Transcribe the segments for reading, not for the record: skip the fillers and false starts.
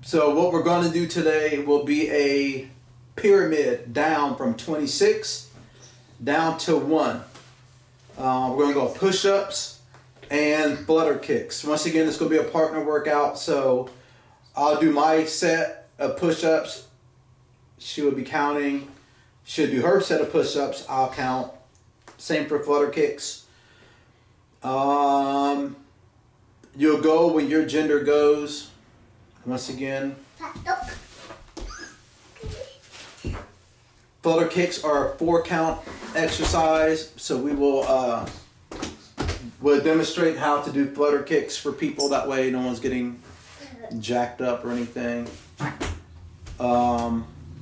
So what we're going to do today will be a pyramid down from 26 down to 1. We're going to go push-ups and flutter kicks. Once again, it's going to be a partner workout. So I'll do my set of push-ups. She will be counting. She'll do her set of push-ups. I'll count. Same for flutter kicks. You'll go when your gender goes. Once again, flutter kicks are a 4-count exercise, so we will we'll demonstrate how to do flutter kicks for people. That way no one's getting jacked up or anything. I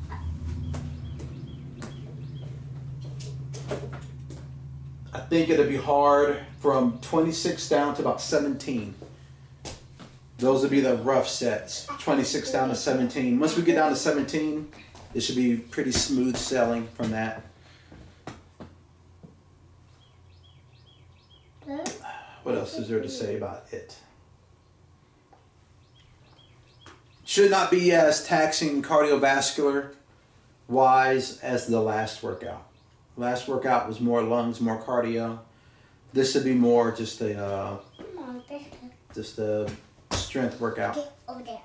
think it'll be hard from 26 down to about 17. Those would be the rough sets, 26 down to 17. Once we get down to 17, it should be pretty smooth sailing from that. What else is there to say about it? Should not be as taxing cardiovascular wise as the last workout. Last workout was more lungs, more cardio. This would be more just a strength workout. Over there.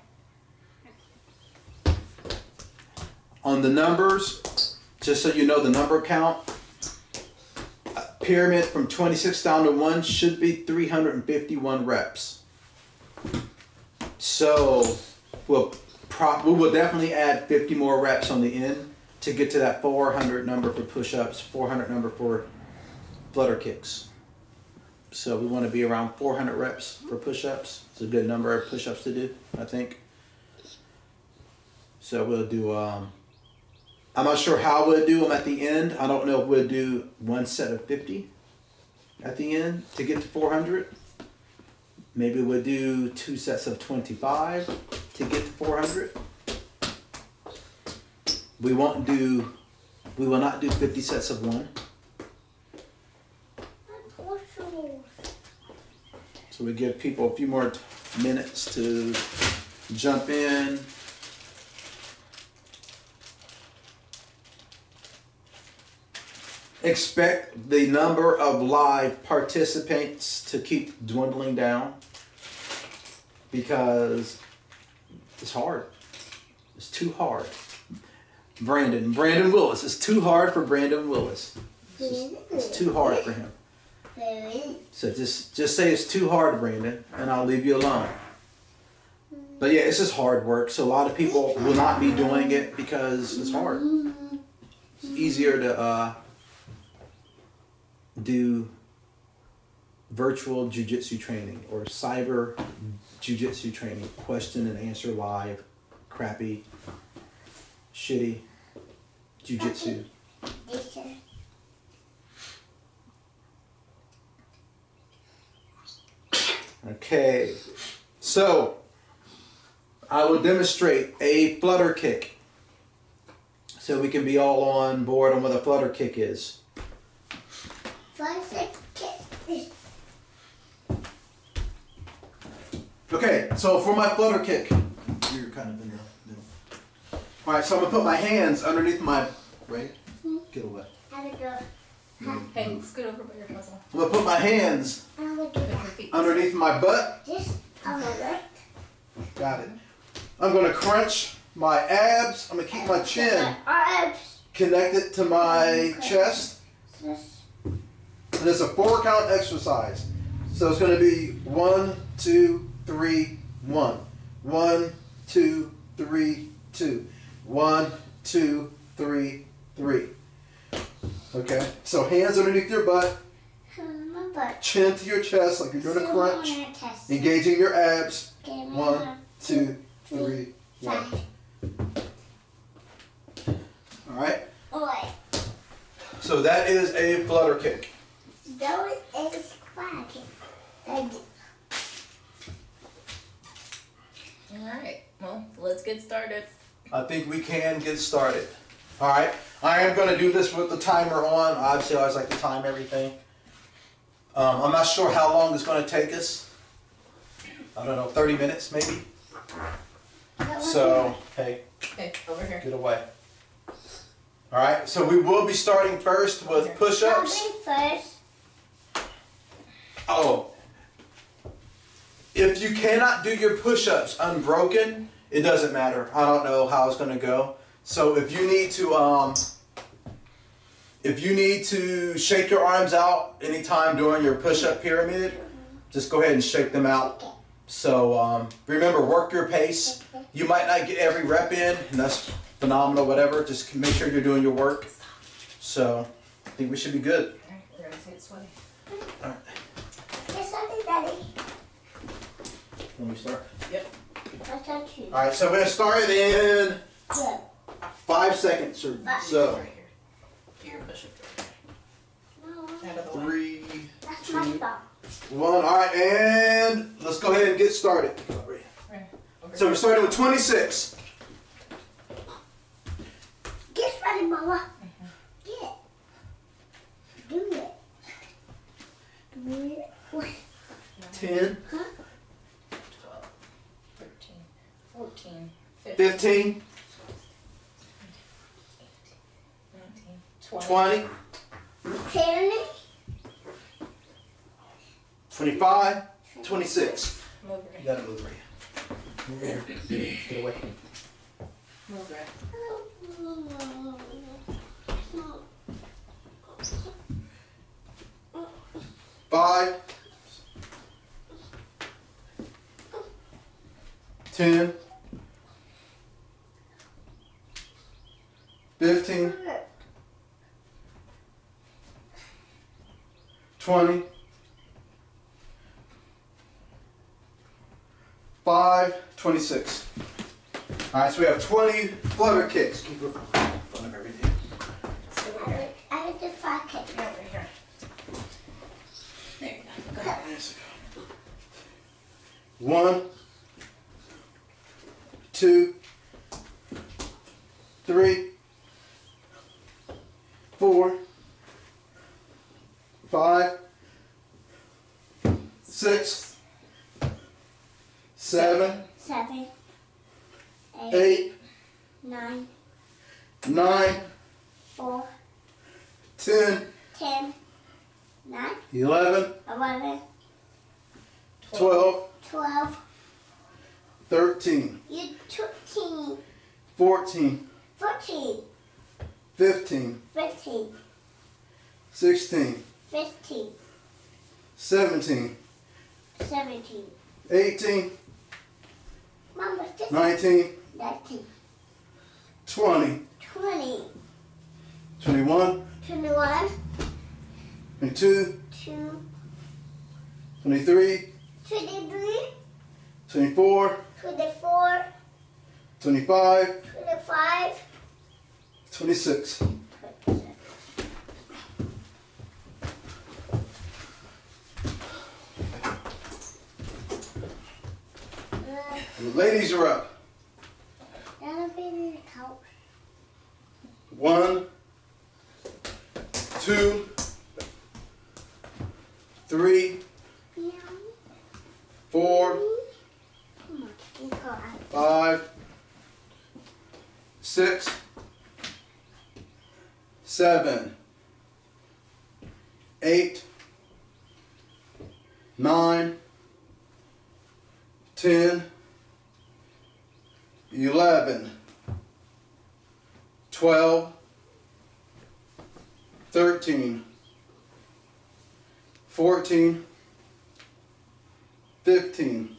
On the numbers, just so you know the number count, pyramid from 26 down to 1 should be 351 reps. So we will definitely add 50 more reps on the end to get to that 400 number for push-ups, 400 number for flutter kicks. So we want to be around 400 reps for push-ups. It's a good number of push-ups to do, I think. So we'll do, I'm not sure how we'll do them at the end. I don't know if we'll do one set of 50 at the end to get to 400. Maybe we'll do 2 sets of 25 to get to 400. We will not do 50 sets of 1. So we give people a few more minutes to jump in. Expect the number of live participants to keep dwindling down because it's hard. It's too hard. Brandon Willis. It's too hard for Brandon Willis. It's too hard for him. So just say it's too hard, Brandon, and I'll leave you alone. But yeah, it's just hard work. So a lot of people will not be doing it because it's hard. It's easier to do virtual jiu-jitsu training or cyber jiu-jitsu training, question and answer live, crappy, shitty jiu-jitsu. Okay, so I will demonstrate a flutter kick so we can be all on board on what a flutter kick is. Okay, so for my flutter kick, you're kind of in the middle. All right, so I'm gonna put my hands underneath my, right? Get away. Hey, scoot over by your puzzle. I'm gonna put my hands underneath my butt. Got it. I'm gonna crunch my abs. I'm gonna keep my chin connected to my chest. And it's a 4-count exercise. So it's gonna be 1, 2, 3, 1. 1, 2, 3, 2. 1, 2, 3, 3. Okay, so hands underneath your butt, chin to your chest like you're doing a crunch, engaging your abs. 1, 2, 3, 1. All right. So that is a flutter kick. Alright, well, let's get started. I think we can get started. All right, I am going to do this with the timer on. Obviously, I always like to time everything. I'm not sure how long it's going to take us. I don't know, 30 minutes maybe? So, hey, Okay, over here. get away. All right, so we will be starting first with push-ups. First. Oh, if you cannot do your push-ups unbroken, it doesn't matter. I don't know how it's going to go. So if you need to shake your arms out anytime during your push-up pyramid, just go ahead and shake them out. So remember, work your pace. You might not get every rep in, and that's phenomenal, whatever. Just make sure you're doing your work. So I think we should be good. All right, we're going to see it sweaty. All right. Yes, something, Daddy. Let me start. Yep. I'll touch you. All right, so we're going to start in Yeah. 5 seconds or so. Right here. Do your push-up No, out of the way. 3, that's my 2, dog. 1. All right, and let's go ahead and get started. Right. Over So we're starting with 26. Get ready, Mama. Get. Do it. Do it. What? 10, 12, 13, 14, 15, 15, 19, 20. 20, 10. 25, 26. Move You right. gotta move right. Move here. Get away. Move right. 5, 10, 15, 20, 5, 26. All right, so we have 20 flutter kicks. Keep it in front of everything. Stay over here. I get the 5 kick. Yeah, right here. There you go. Go ahead. 1, 2, 3, 4, 5, 6, 7, 7, 8, 9, 9, 4, 10, 10, 9, 11, 11, 12, 12, 13, you 13, 14, 14, 15, 15, 16, 15, 17, 17, 18, Mama, 15, 19, 19, 20, 20, 21, 21, 22, 2, 23, 23, 24, 24, 25, 25, 26. 26. The ladies are up. That'll be the couch. 1, 2, 3, Yeah. 4, Come on, you go out. 5, 6, 7, 8, 9, 10, 11, 12, 13, 14, 15,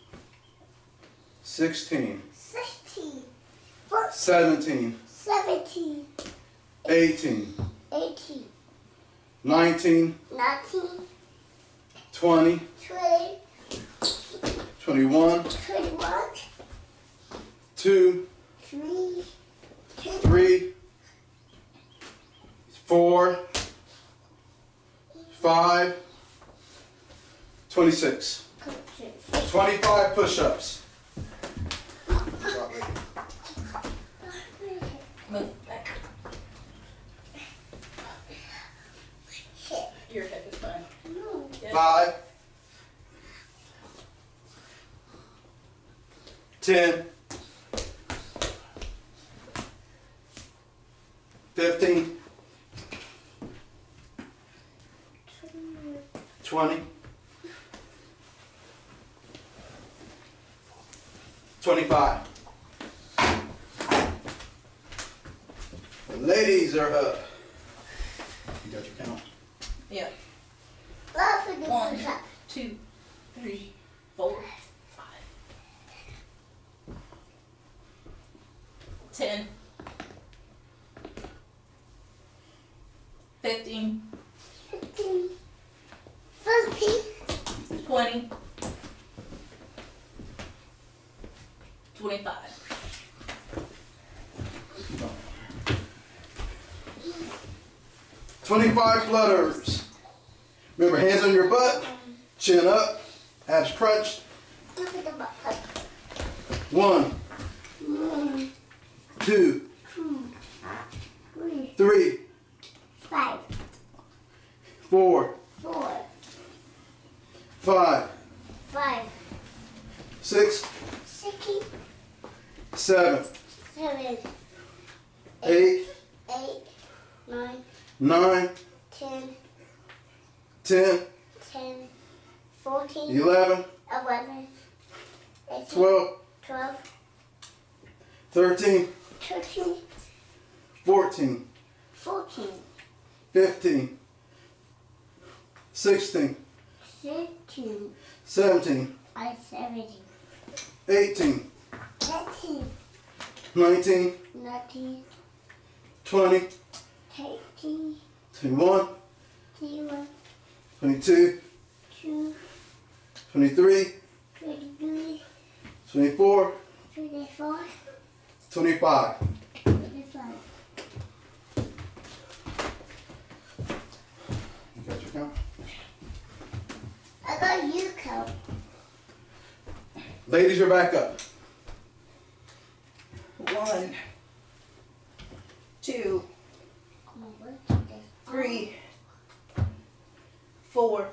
16, 16, 14, 17, 17, 18, 18, 19, 19, 20, 20, 21, 21, 2, 3, 3, 4, 5, 26. 25 push-ups. Move back. Your hip is fine. No. Yeah. 5, 10, 15, 20, 25. The ladies are up. You got your count? Yeah. Love for the 1, push-up. 2, 3, 4, 5. 10. 15. 15. 15. 20. 25. 25 flutters. Remember, hands on your butt, chin up, abs crunched. Look at the butt. 1, 1, 2, 2, 3, 3, 5, 4, 4, 5, 5, 6, 6, 7, 7, 8, 8, 9, 9, 10, 10, 10, 14, 11, 11, 18, 12, 12, 13, 13, 14, 14, 15, 16, 16, 17, 17, 18, 18, 19, 19, 20, 20, 21, 21, 22, 2, 23, 23, 24, 24, 25. 25. You got your count? I got you count. Ladies, you're back up. 1, 2, 3, 4,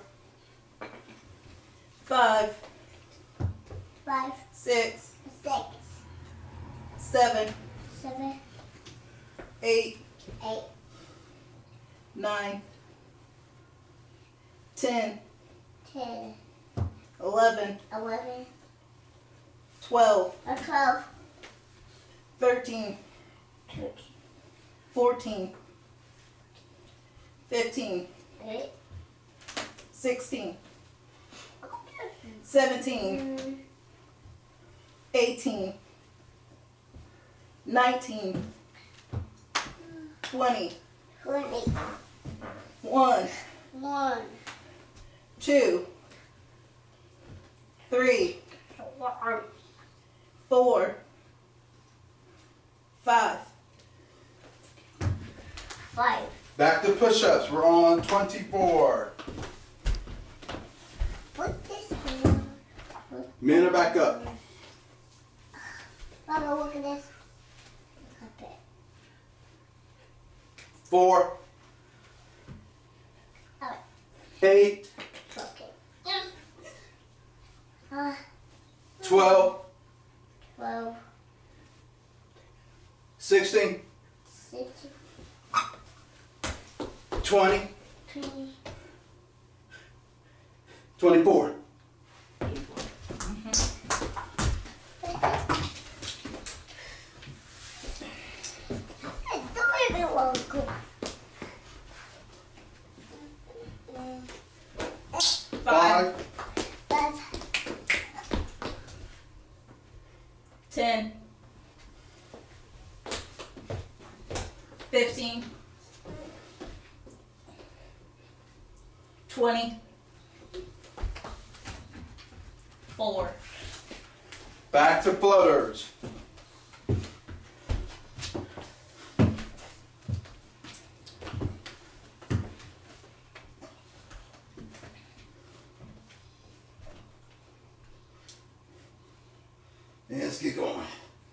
5, 5, 6, 6, 7, 7, 8, 8, 9, 10, 10, 11, 11, 12, 12, 13, 13, 14, 15, 8, 16, 17, 18, 19, 20, 20, 1, 1, 2, 3, 4, 5. 5. Back to push-ups. We're on 24. Put this here. Men are back up. Mama, look at this. Look at it. 4, Alright. 8, Okay. 12, 12, 16, 16, 20, 20, 24. Don't even want to go. 5, 5, 10, 15, 20, 4. back to flutters. And let's get going.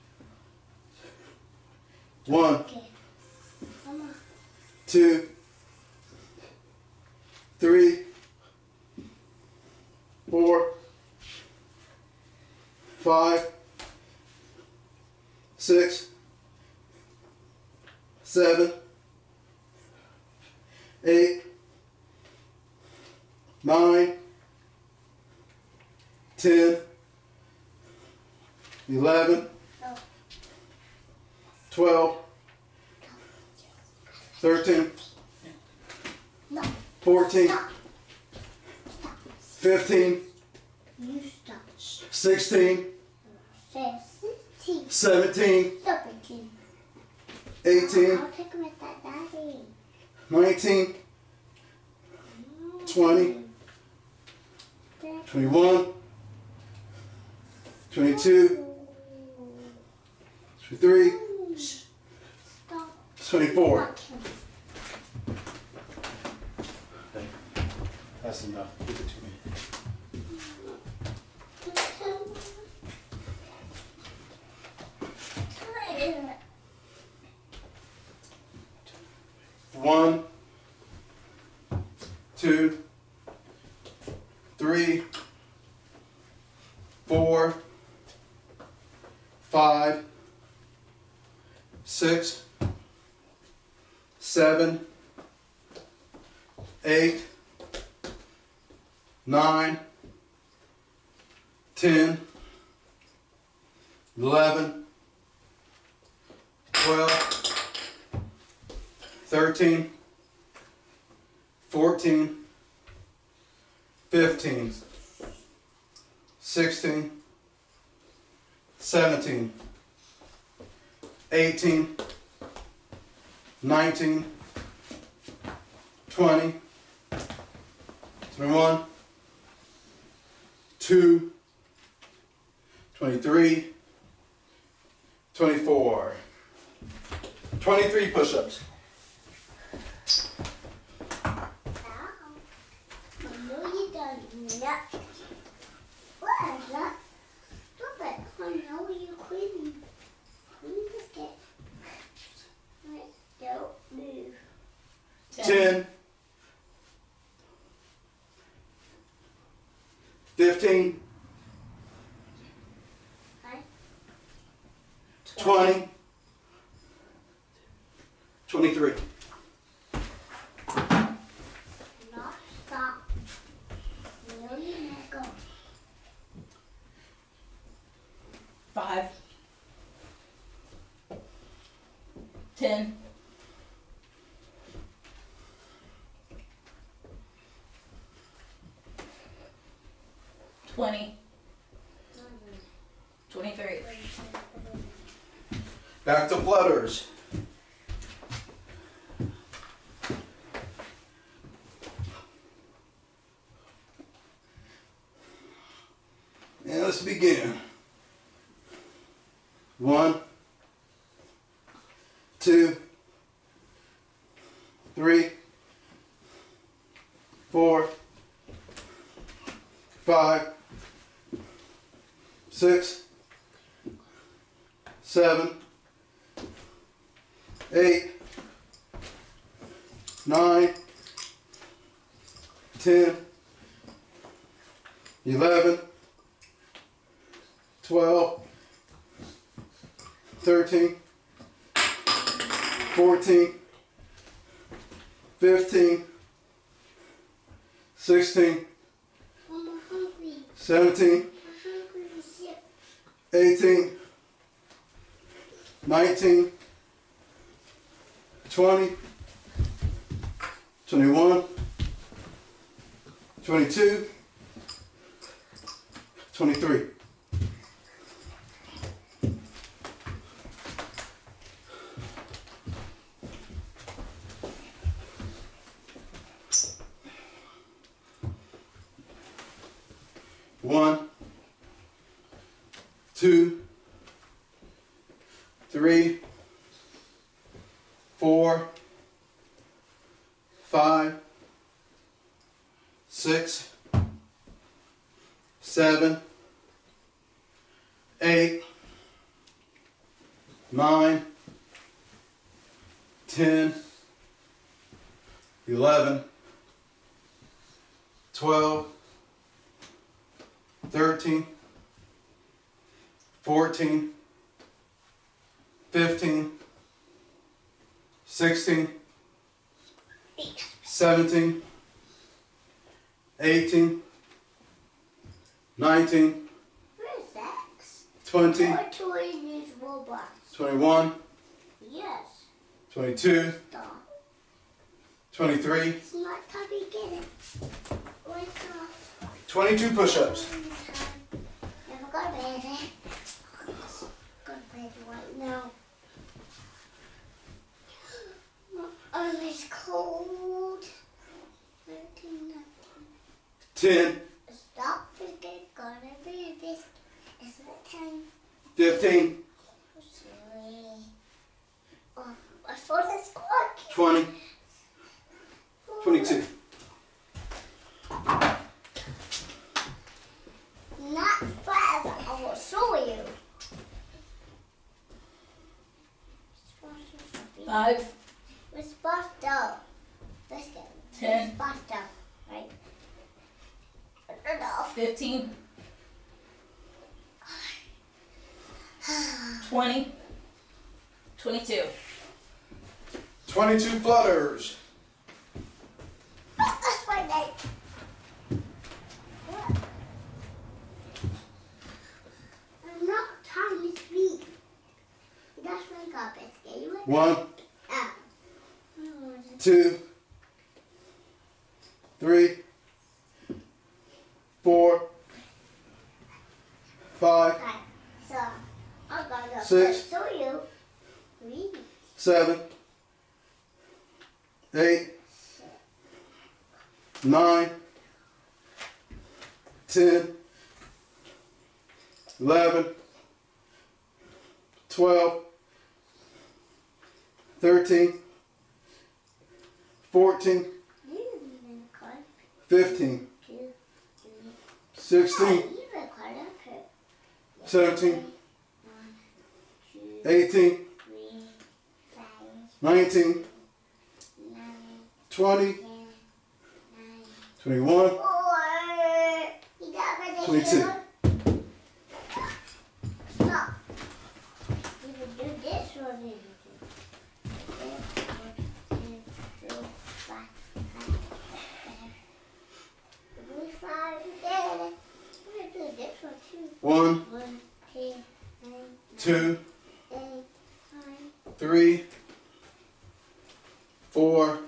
1, okay. Mama, 2, 3, 4, 5, 6, 7, 8, 9, 10, 11, 12, 13, 14, 15, You stop. 16, 16, 17, 17. 18, I'll take him with that daddy. 19, 20, 21, 22, 23, Stop. 24. Knock him. That's enough. Give it to me. One, 2, 3, 4, 5, 6, 7, 8, 9, 10, 11, 12, 13, 14, 15, 16, 17, 18, 19, 20, 21, 2, 23, 24. 23 push-ups. Ow. I know you done that. What is that? Stop it. I know you're quitting. Let me just get. Right, don't move. 10, 15, Okay. 20, 23. Not stop. No, you let go. 5, 10, 20, 23. Back to flutters. And let's begin. 1, 2, 3, 4, 5, 6, 7, 8, 9, 10, 11, 12, 13, 14, 15, 16, I'm hungry. 17, I'm hungry. Shit. 18, 19, 20, 21, 22, 23. One, 2, 3, 4, 5, 6, 7, 8, 9, 10, 11, 12, 13, 14, 15, 16, 17, 18, 19, Where's X? 20, What toy is Roblox? 21, Yes. 22, Stop. 23, It's not time to get it. Where's 22 push-ups. Never go to bed. Go to bed right now. Oh, it's cold. 13, 10, stop, it's gonna be this. It's the time. 15, Sorry. Oh, I thought it's clock. 20, 22. Not fast. I will show you. 5, We're supposed to. Let's go. 10, We're supposed to, right? I don't know. 15, 20, 22. 22 flutters. That's my name. What? I'm not trying to sleep. That's my God, biscuit. You 1, ah. 2, 3, 4, 5, Okay, so I'm gonna go 6, show you. 3, 7, 8, 9, 10, 11, 12, 13, 14, 15, 16, 17, 18, 19, 20, 21, 22. Stop. You can do this one. You One, 2, 3, 4,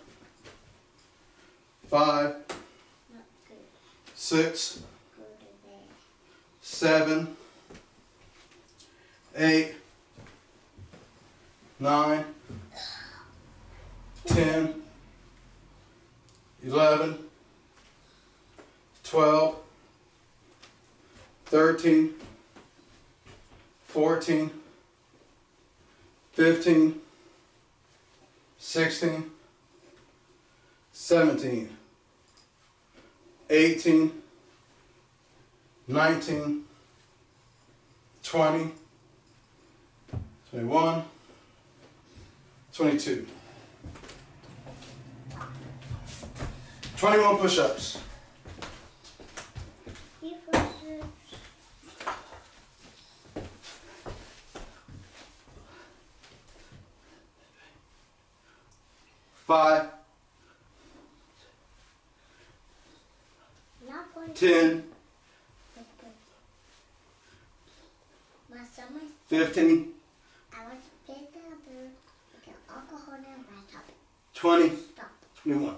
5, 6, 7, 8, 9, 10, 11, 12, 13, 14, 15, 16, 17, 18, 19, 20, 21, 22. 21 push-ups. 5, 10, 15, 20, 21.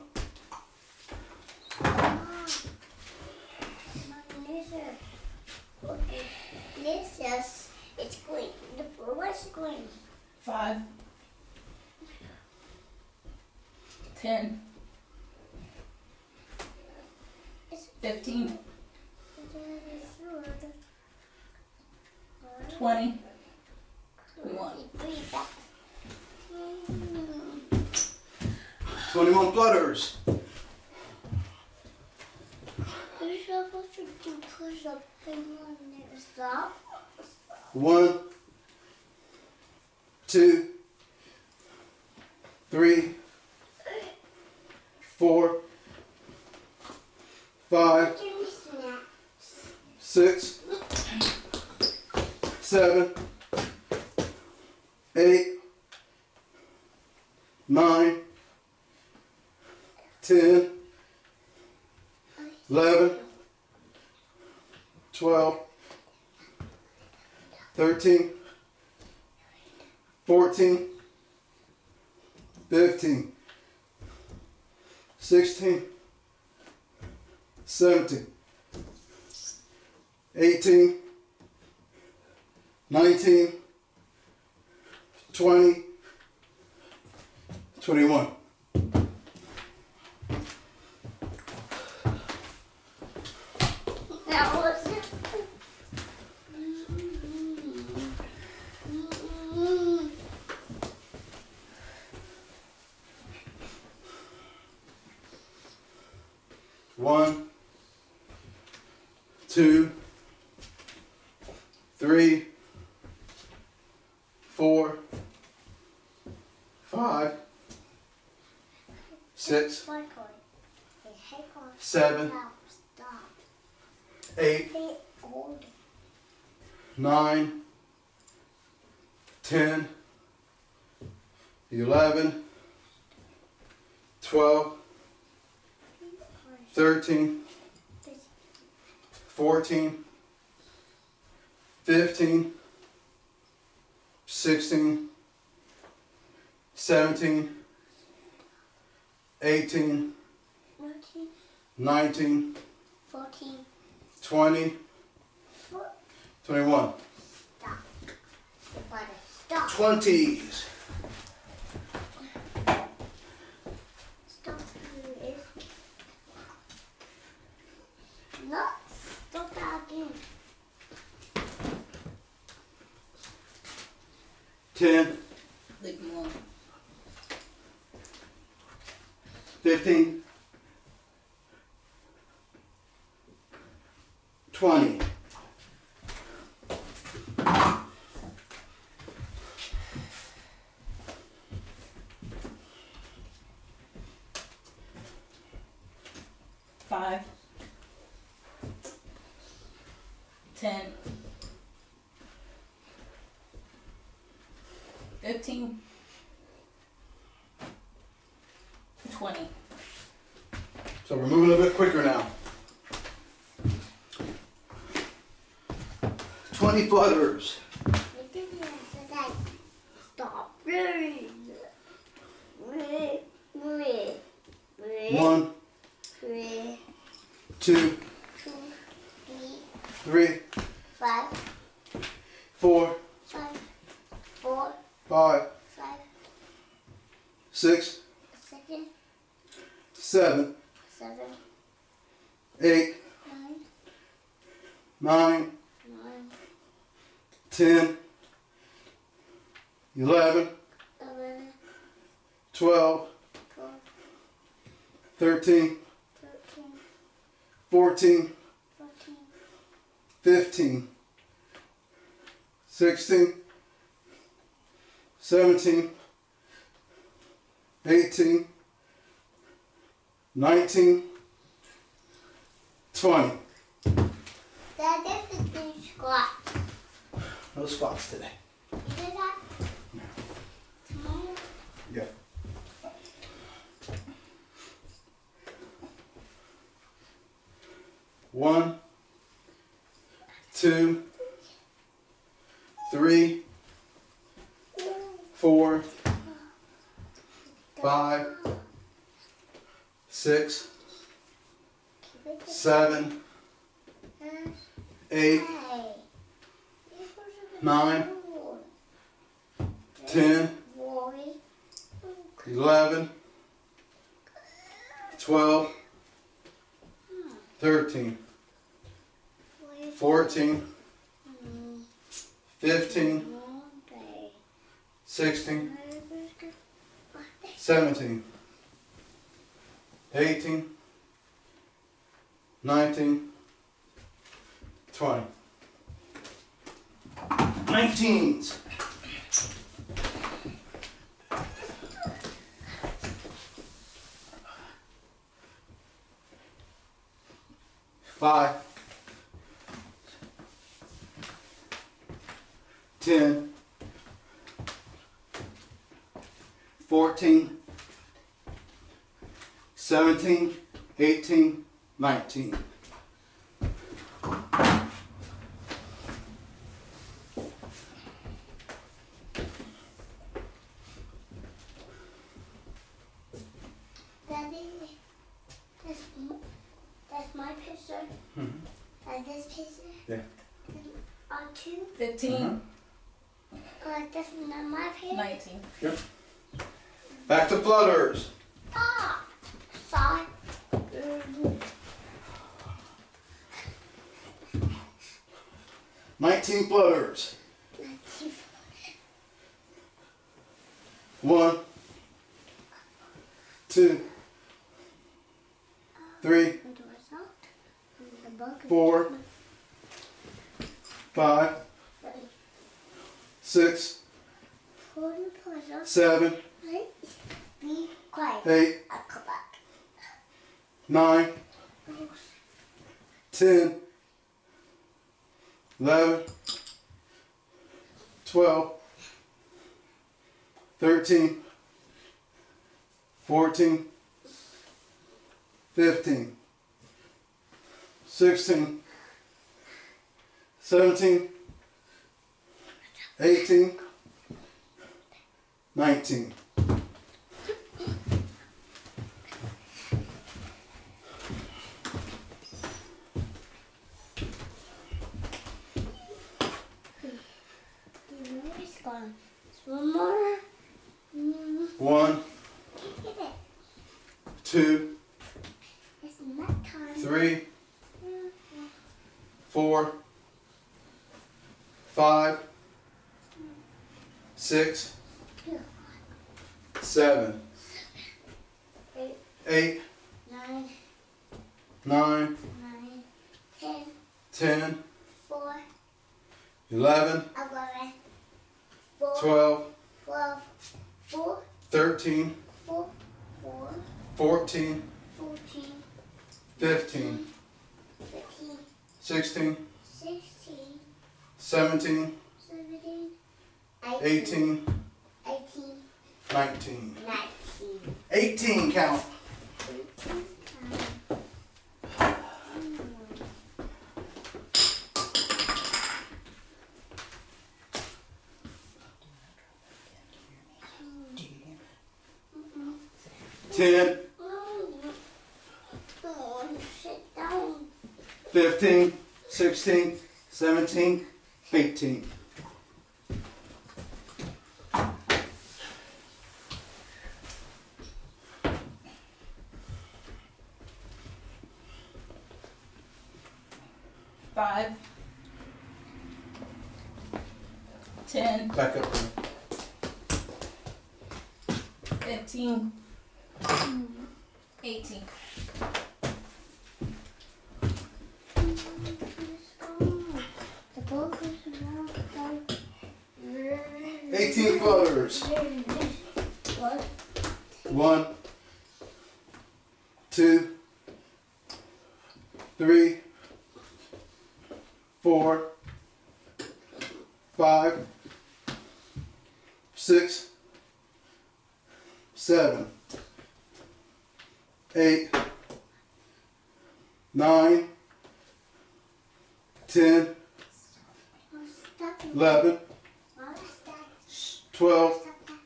It's green. What's green? 5, 10, 15, 20, 21. 21 flutters. You're supposed to do push-up and never stop. 1, 2, 3, 4, 5, 6, 7, 8, 9, 10, 11, 12, 13, 14, 15, 16, 17, 18, 19, 20, 21. That was it. 1, 2, 3, 4, 5, 6, 7, 8, 9, 10, 11, 12, 13, 14, 15, 16, 17, 18, 19, 20, 21. Stop. 20s. Stop. No, stop that again. 10, Leave them alone. 15, 20. Five. 10. 15. 20. So we're moving a little bit quicker now. 20 flutters. Stop. 1, 2, 3, 4, 5, 6, 7, 8, 9, 10, 11, 12, 13, 14, 15, 16, 17, 18, 19, 20. Dad, this is the squat. No squats today. You did that? Tomorrow? Yeah. One, 2, 3, 4, 5, 6, 7, 8, 9, 10, 11, 12, 13, 14, 15, 16, 17, 18, 19, 20. 19s. Five, 10, 14, 17, 18, 19. Daddy, that's my picture. And this picture. Yeah. On 2. 15. That's not my picture. 19. Yep. Back to flutters. Ah, sorry. 19 flutters. 1, 2, 3, 4, 5, 6, 7, Be quiet. 8, I'll come back. 9, 10, 11, 12, 13, 14, 15, 16, 17, 18, 19. One more. 1, Get it. 2, It's nap time. 3, 4, 5, 6, 7, 8, 9, 9, 10, 10, 4, 11, 11, 4, 12, 12, 4, 13, 4, 4, 14, 14, 15, 15, 16, 16, 17, 17, 18, 18, 19. 19. 18 count. 18. 10, Oh, sit down. 15, 16, 17, 18. Five. 10. Back up. 15. 18. The book is around. 18 flutters. What? 1, 2, 3, 4, 5, 6, 7, 8, 9, 10, 11, 12,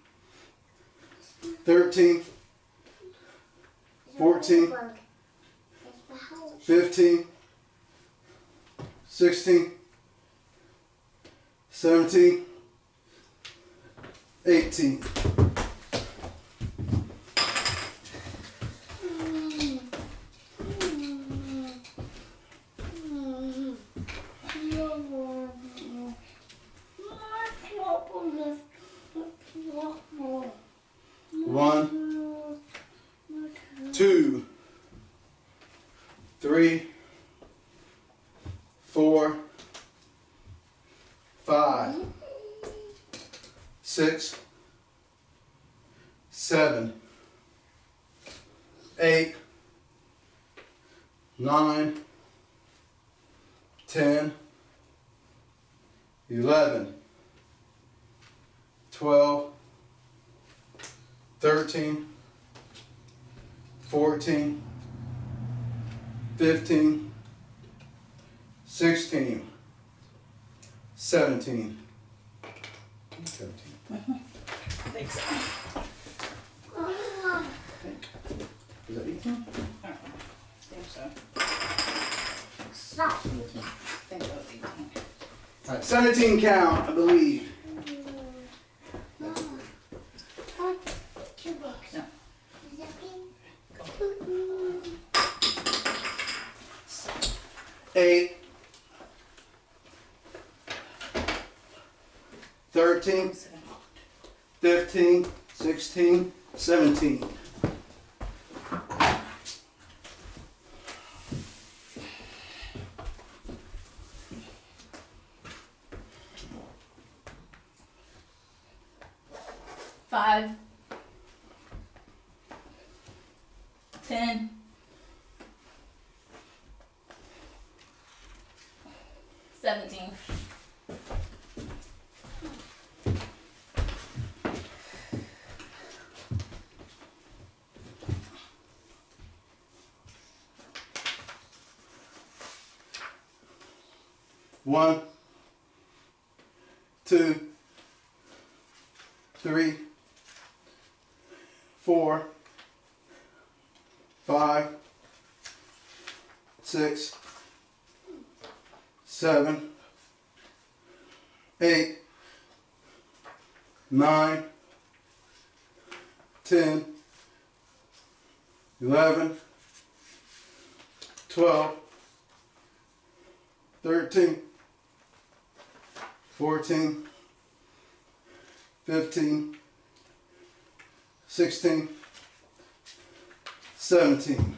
13, 14, 15, 16, 17, 18. One, 2, 3, 4, 5, 6, 7, 8, 9, 10, 11, 12, 13, 14, 15, 16, 17. 17. I think so. Is that 18? I don't know. I think so. Stop. I think that was 18. All right, 17 count, I believe. Two books. No. Is that pink? 8, 13, 15, 16, 17. Five. 10. 17. 1, 2, 3, 4, 5, 6, 7, 8, 9, 10, 11, 12, 13, 14, 15, 16, 17.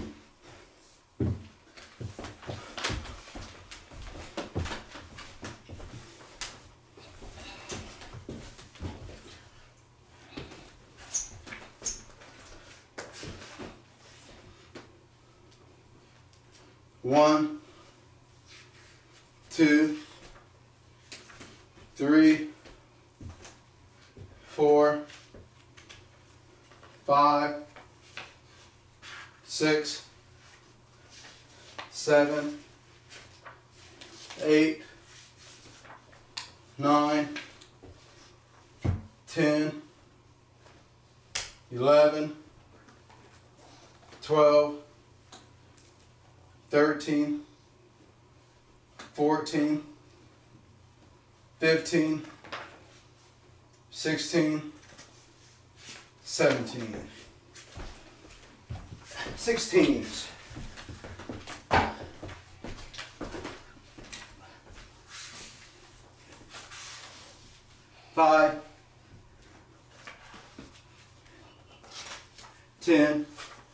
One, 2, 3, 4, 5, 6, 7, 8, 9, 10, 11, 12, 13, 14, 15, 16, 17. 16s. Five, 10,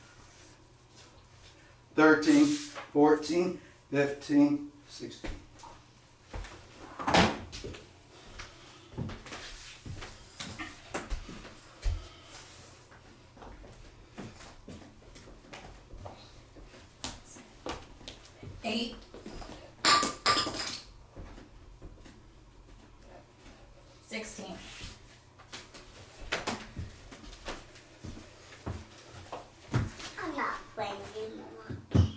13, 14, 15, 16. Eight. 16. I'm not playing anymore.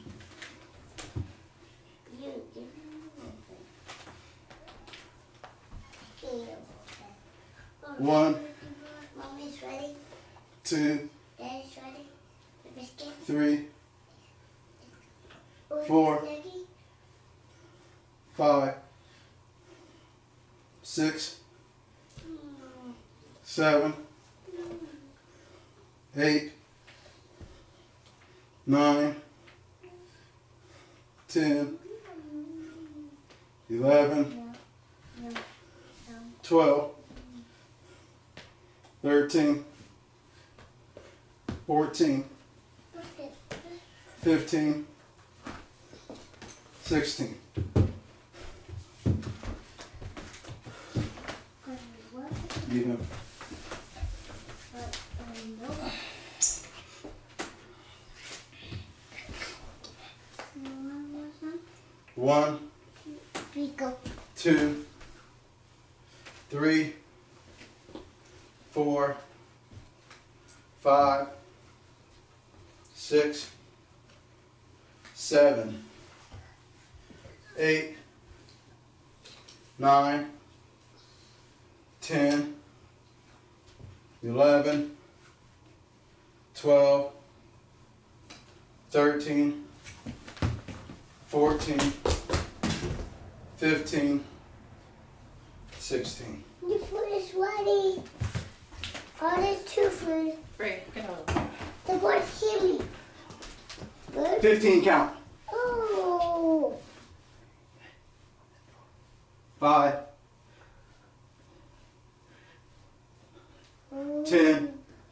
You give me anything. 1, Mommy's ready. 2, Daddy's ready. The biscuit. 3, Who's 4, ready? 5, 6, 7, 8, 9, 10, 11, 12, 13, 14, 15, 16. You know. One, Go. 2, 3, 4, 5, 6, 7, 8, 9, 10, 11, 12, 13, 14, 15, 16. Your food is ready. Oh, there's 2 food. Great, get over. The birds hear me. Good. 15 count. Oh. 5, 10,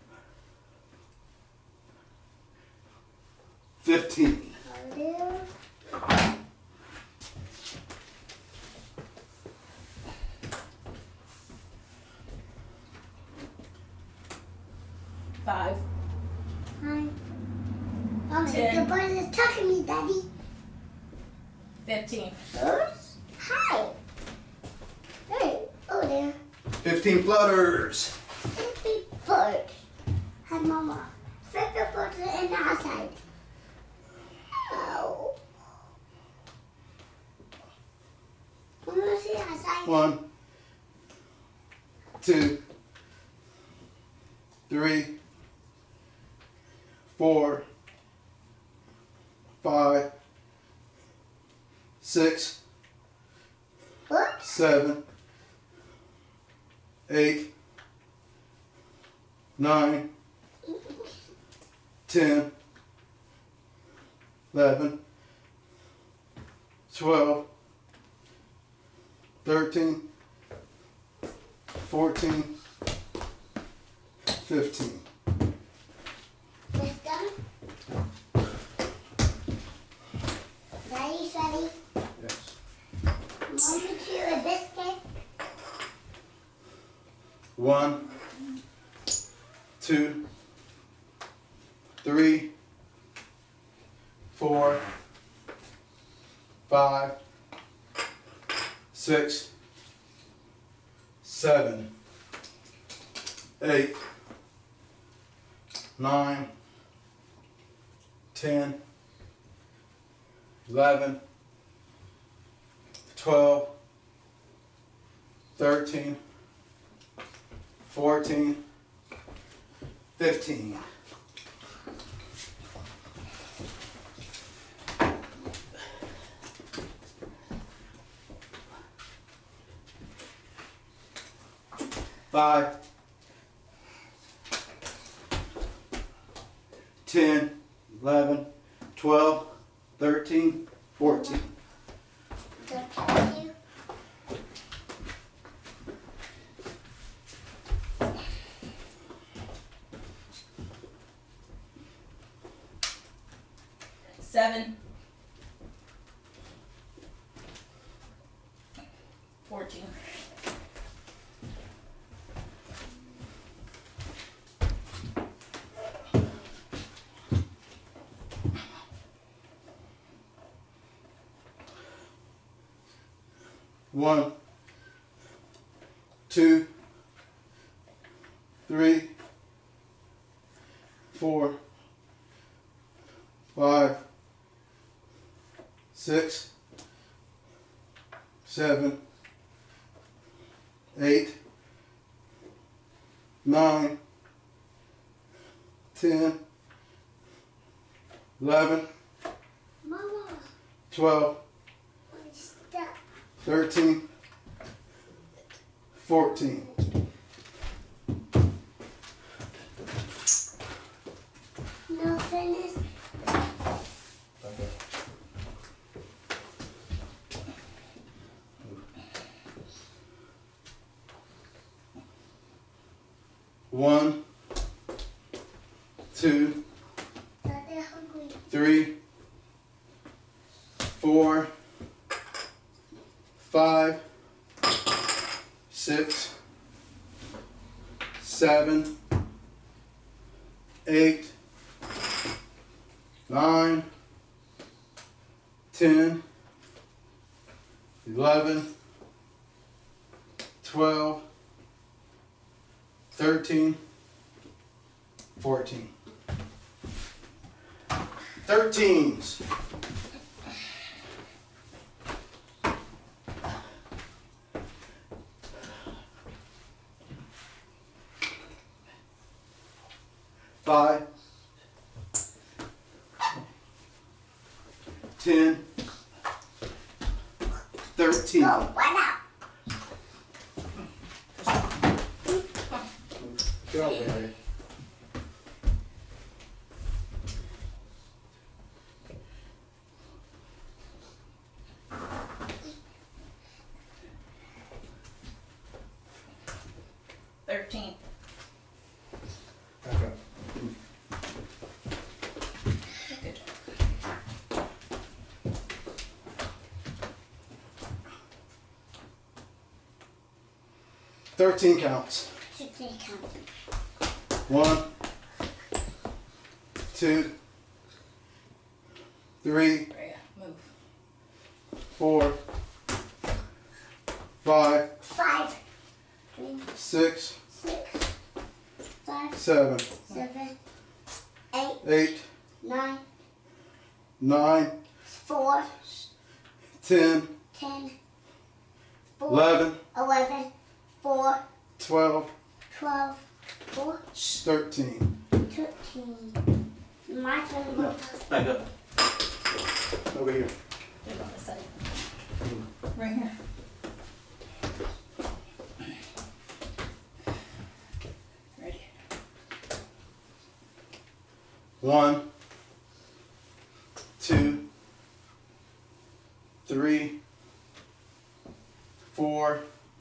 15. Oh, there. Five. Hi. Mommy, 10. the bird is talking to me, Daddy. 15. Birds? Hi. Hey, oh there. 15 flutters. 50 birds. Hi, Mama. 50 birds in the outside. Oh. Wanna see outside? 1, 2, 3, 4, 5, 6, Birds? 7, 8, 9, 10, 11, 12, 13, 14, 15. Let's go. Daddy's ready. Yes. Mommy, chew a biscuit. 1, 2, 3, 4, 5, 6, 7, 8, 9, 10, 11, 12, 13, 14, 15. Five, 10, 11, 12, 13, 14. Thank you. Seven. 14. 1, 2, 3, 4, 5, 6, 7, 8, 9, 10, 11, Mama, 12, stop. 13, 14. No finish. Okay. One, 2, Daddy hungry. 3, 4, 5, 6, 7, 8, 9, 10, 11, 12, 13, 14. 13s. Five, 10, 13. No, why not? Get out there. $13. Back up. Good job. 13 counts. 16 count. 1, 2, 3, Rhea, move. 4, 5, 5, 3, 6, 6, 5, 7, 7, 8, 8, 9, 9, 4, 10, 10, 4, 11, 11, 4, 12, 12, 4, 13. 13. My turn. No, back up. Over here. Get on this side. Right here. Ready. 1, 2, 3, 4,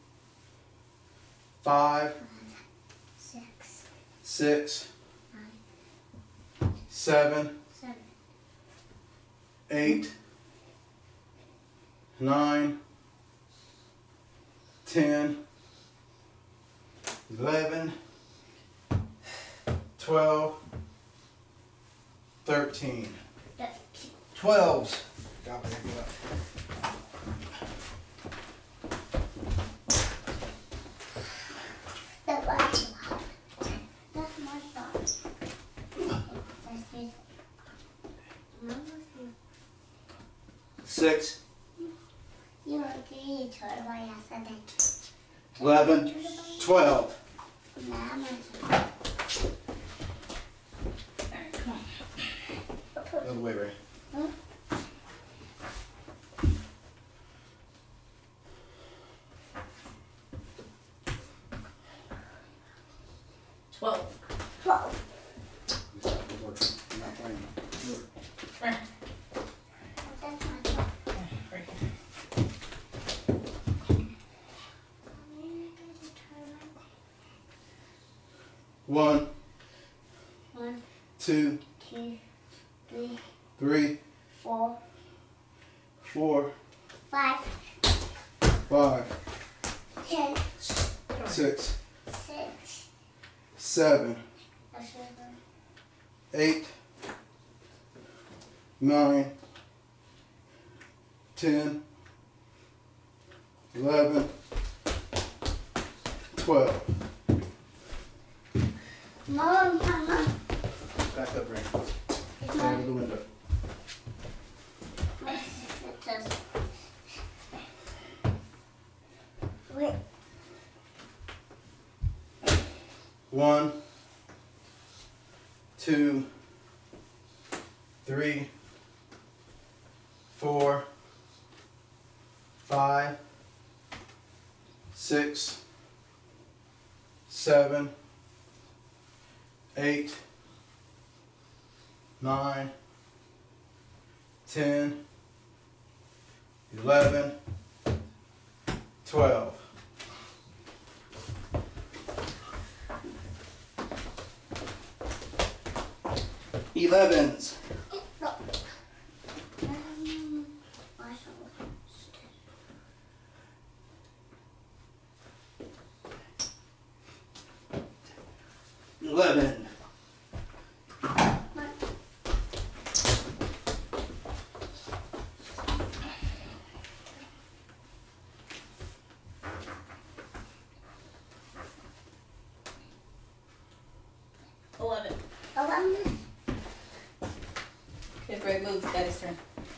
5, 6, 6, 9, 7, 7, 8, 9, 10, 11, 12, 13. 12s. Got me, get up. That's my thought. That's his. 6, You agree to it by accident. 11, 12. Alright, come on. The other way, Ray. Huh? 12. 12. I'm not playing. Right. That's my thought. Right here. One, 1, 2, 2, 3, 3, 4, 4, 5, 5, 10, 6, 6, 7, 8, 9, 10, 11, 12. Mom, Mama. Back up, Ray. It's Stand my, to the window. my sister's. Wait. 1, 2, 3, 4, 5, 6, 7, 8, 9, 10, 11, 12. Elevens. I 11. $11. 11. Good. Greg, move. Daddy's turn.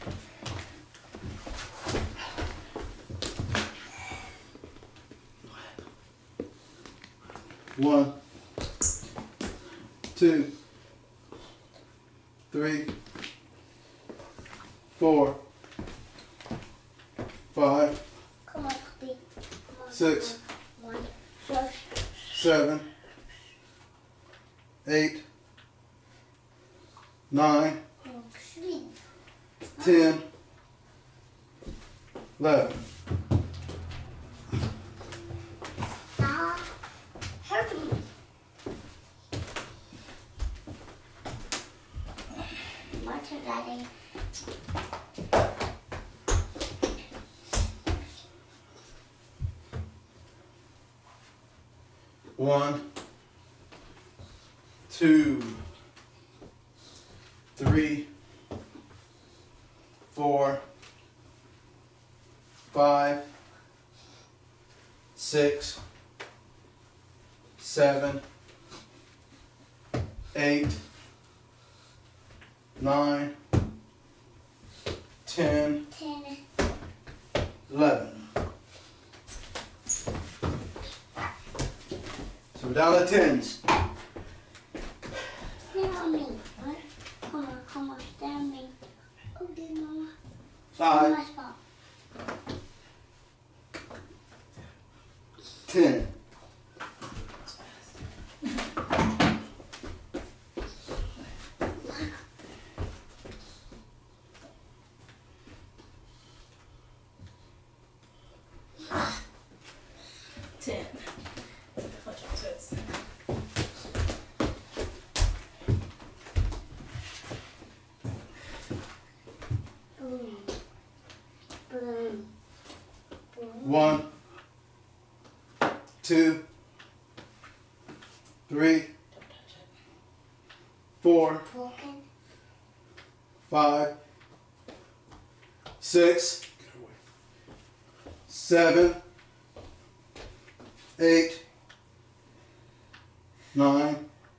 One, two, three, 4, 5, Come on, puppy. Come on, 6, come on. 1, 7, 8, 9, 10, 11. Stop hurting me. My turn, Daddy. One, 2, 3, 4, 5, 6, 7, 8, 9, 10, 10. 11. So we're down to tens. Stand on me. What? Come on, stand on me. Oh, dear Mama. 5, My spot. 10. Watch your tits. Boom. Boom. Boom. 1, 2, 3, 4, Broken. 5, 6, 7, 8, 9,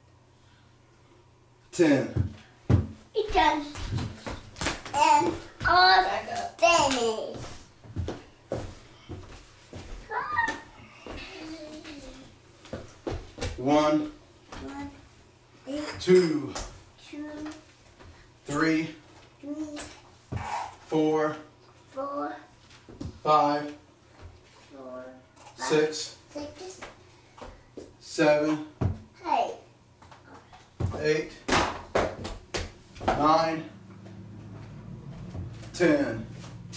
10. It's done. And all Back up. finished. 1, 1, 8, 2, 2, 3, 3, 4, 4, 5, 4, 6, 6, 7, hey, 8, 9, 10.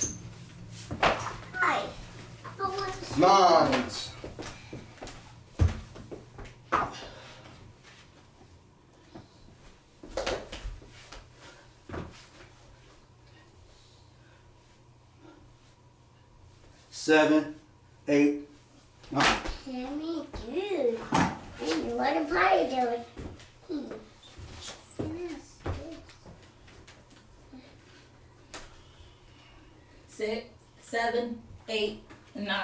hi. I want to see. Nines. Seven, 8, 9. Sammy, dude. And what am I doing? Yes, yes. 6, 7, 8, and 9.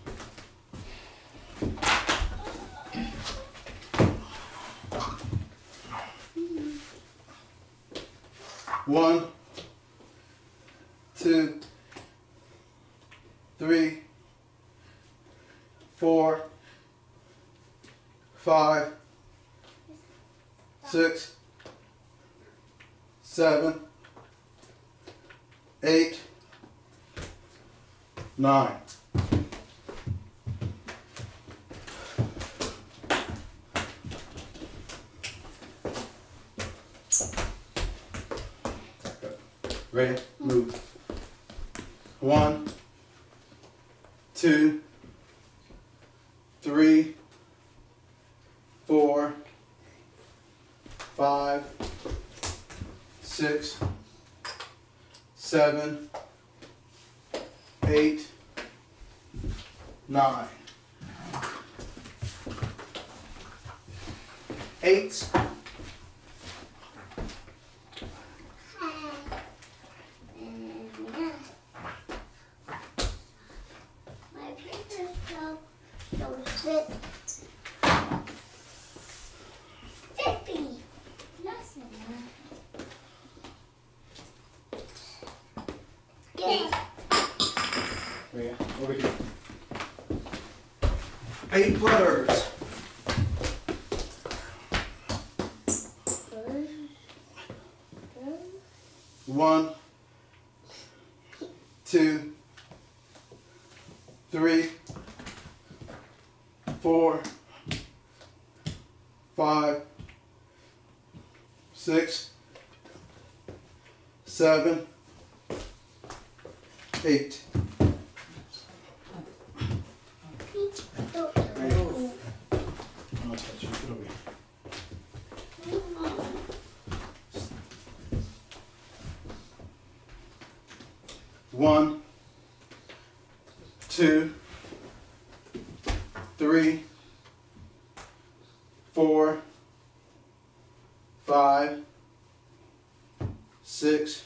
One, 2, 3, 4, 5, 6, 7, 8, 9. Ready? Move. 1, 2, 3, 4, 5, 6, 7, 8, 9. 8s. My pictures so fit. 50. Nothing. 8 flutters. 1, 2, 3, 4, 5, 6, 7, 8. One, 2, 3, 4, 5, 6,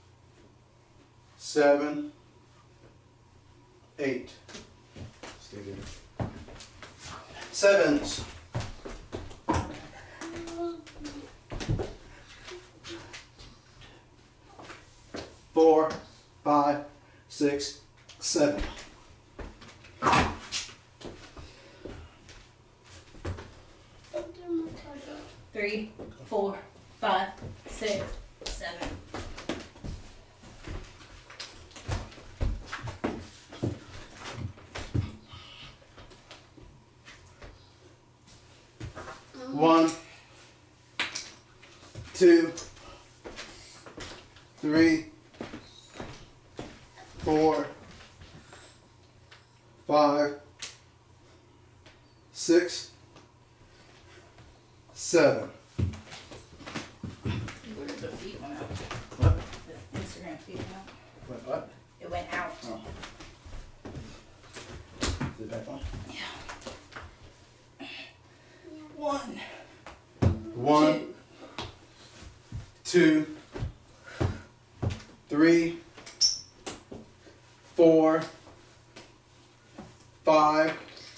7, 8. Stay there. Sevens. 4, 5, 6, 7. Three, 4, 5, 6, 7. One, 2, 3, 4, 5, 6, 7. Where did the feet went out? What? The Instagram feet went out. What? It went out. Oh. Is it back on? Yeah. 1, 1, 2, 3, 4, 5,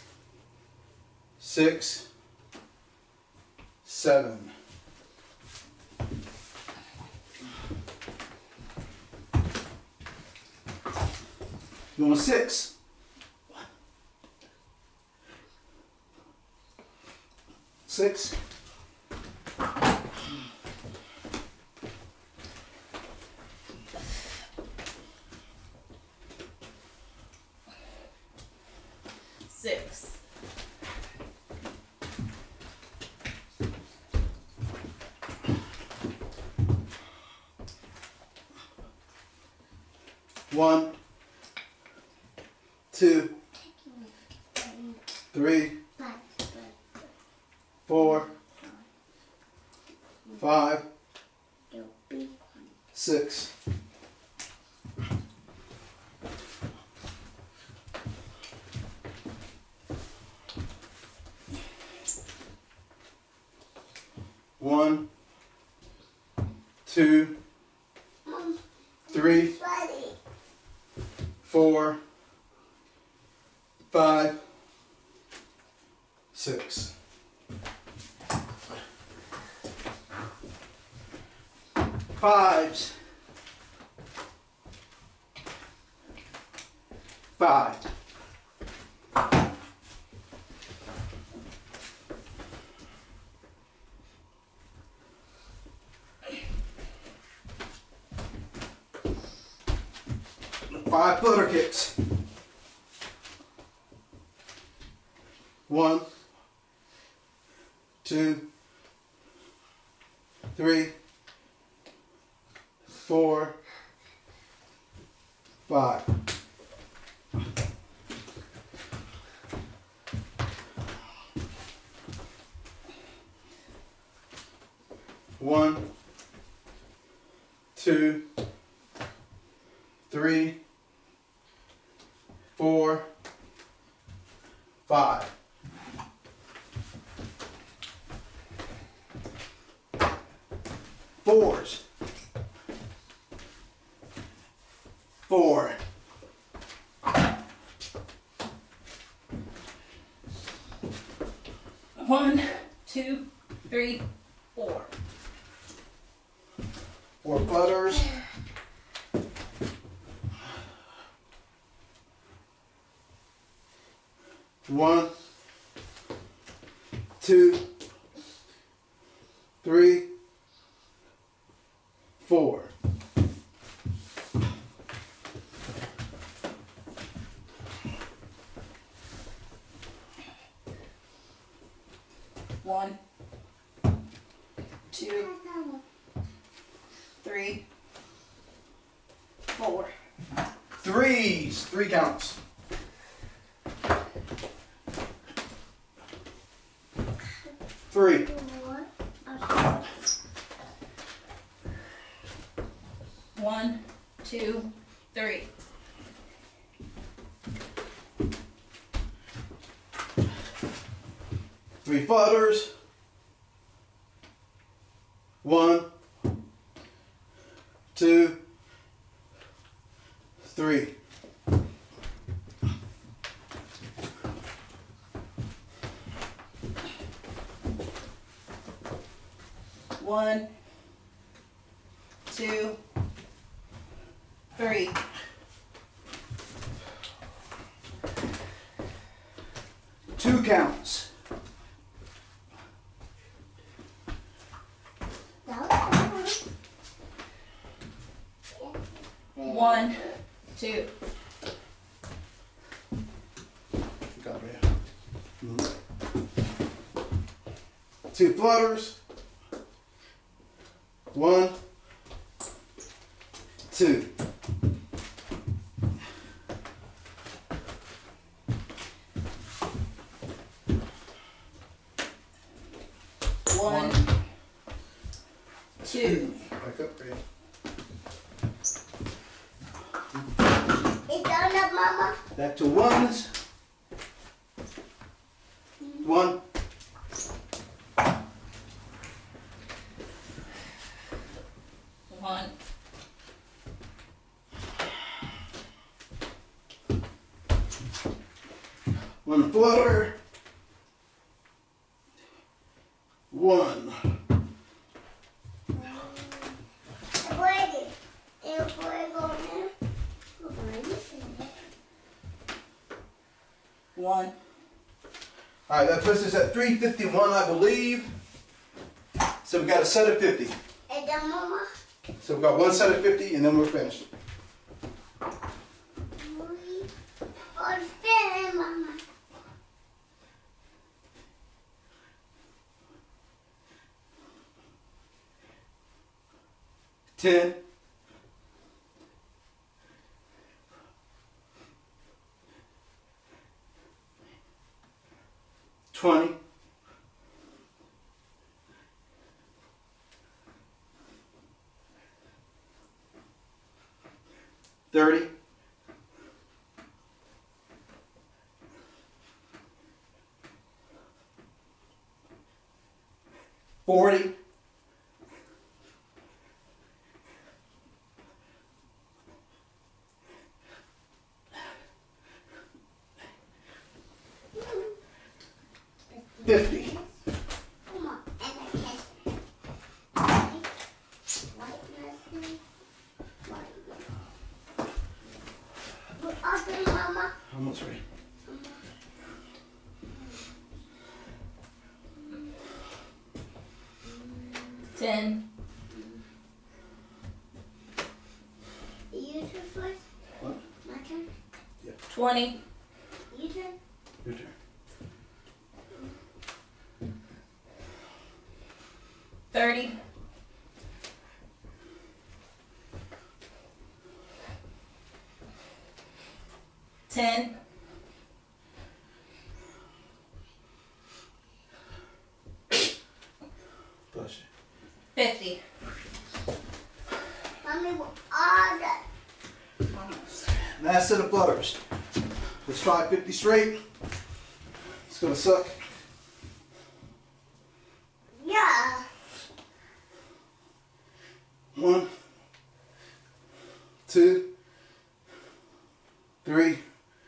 6, 7. You want 6? 6. Six. 1, 2, 3, 4, 5, 6. 1, 2, 3, 4, 5, 6. Fives. 5. Five flutter kicks. 1, 2, 3, 4, 5. One, 2, 3, 4, 5. Fours. 4. 1, 2, 3, 4. 4 flutters. 1, 2, 3, 4. One, 2, 3, 4. Threes, 3 counts. Three. One, 2, 3. Three flutters. 1, 2, 3. One, 2, 3. Two counts. One, 2. Got it. 2 flutters. 1, 2. One, 2. Back up, Ray. It's done up, Mama. Back to ones. 1, 1, 1 flutter. 1. Ready. If we're going there, we're going to finish. 1. All right, that puts us at 351, I believe. So we got a set of 50. It's done, Mama. So we've got one set of 50, and then we're finished. We are finished, Mama. 10. 20. 30. 40. 50. Come on, and I kiss it. White nothing. White. We're open, Mama. Almost ready. Ten. You turn first. What? My turn. 20. You turn. Your turn. 30. 10. Bless you. 50. Mommy, we're all done. Last set of flutters. Let's try 50 straight. It's gonna suck. Yeah. 1, 2, 3,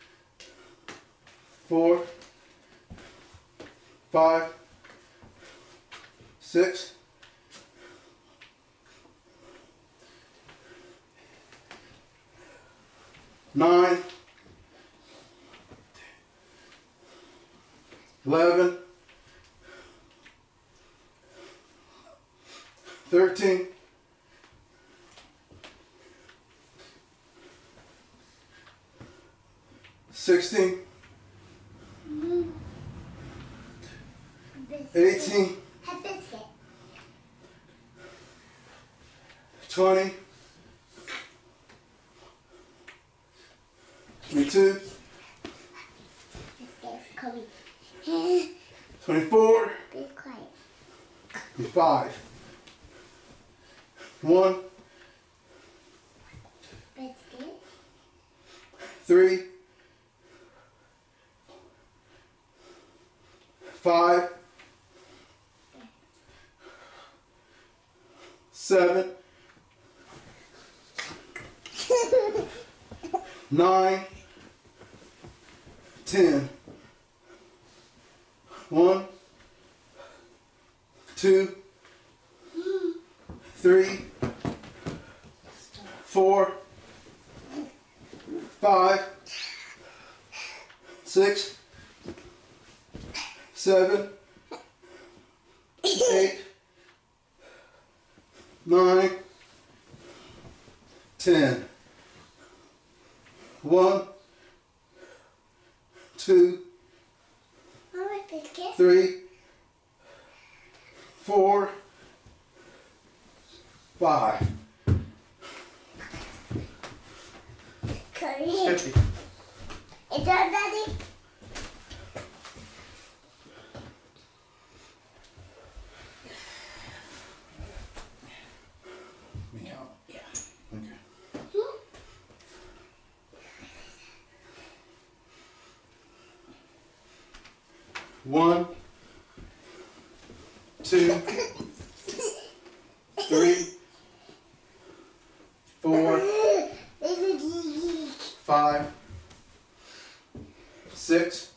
4, 5, 6, 9, 11, 13, 16, 18, 20, 22, 24, 25, 1, 3, 5, 7, 9, 10. 1, 2, 3, 4, 5, 6, 7, 8, 9, 10. 1, 2, 3, 4, 5. 50. Is that Daddy? Let me count. Yeah. Okay. 1, 2, 3, 4, 5, 6,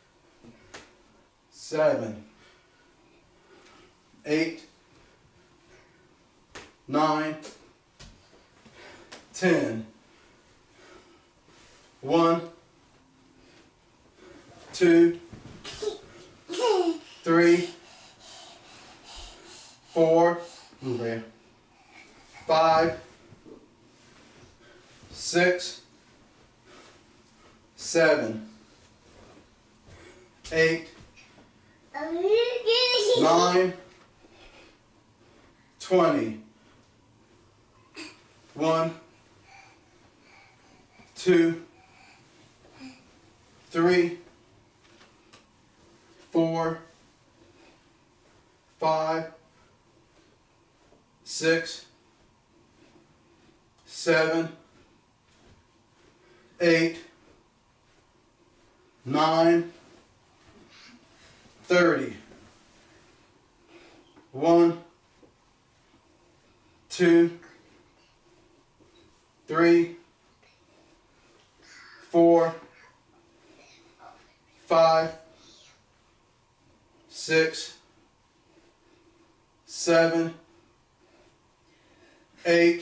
7, 8, 9, 10. 1, 2, 3, 4, 5, 6, 7, 8, 9, 20. 1, 2, 3, 4, 5, 6, 7, 8, 9, 30. 1, 2, 3, 4, 5, 6, 7, 8,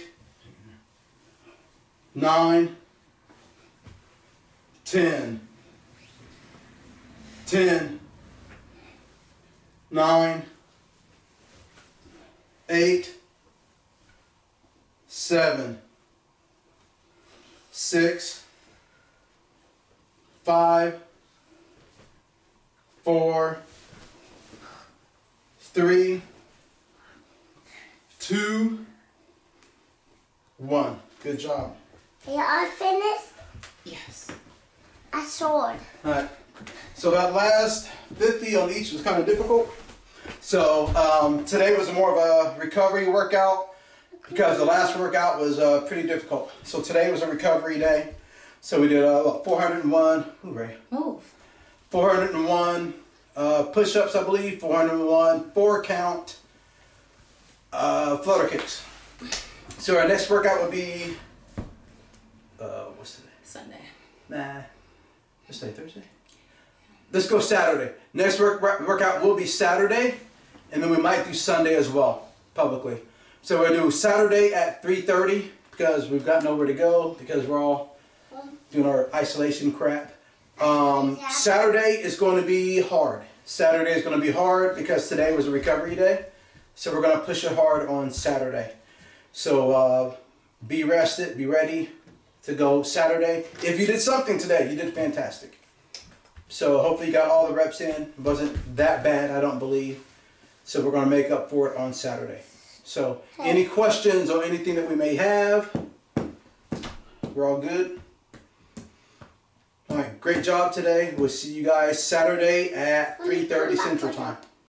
9, 10. 10, 9, 8, 7, 6, 5, 4, 3, 2, 1. Good job. Are you finished? Yes. I sword. All right. So that last 50 on each was kind of difficult. So today was more of a recovery workout because the last workout was pretty difficult. So today was a recovery day. So we did 401. Hooray. Move. 401 push-ups, I believe. 401 4-count flutter kicks. So our next workout would be what's today? Sunday. Nah. What's today? Thursday? Let's go Saturday. Next workout will be Saturday, and then we might do Sunday as well, publicly. So we'll do Saturday at 3:30 because we've got nowhere to go because we're all doing our isolation crap. Saturday is going to be hard. Saturday is going to be hard because today was a recovery day. So we're going to push it hard on Saturday. So be rested, be ready to go Saturday. If you did something today, you did fantastic. So hopefully you got all the reps in. It wasn't that bad, I don't believe. So we're going to make up for it on Saturday. So any questions or anything that we may have? We're all good? All right, great job today. We'll see you guys Saturday at 3:30 Central Time.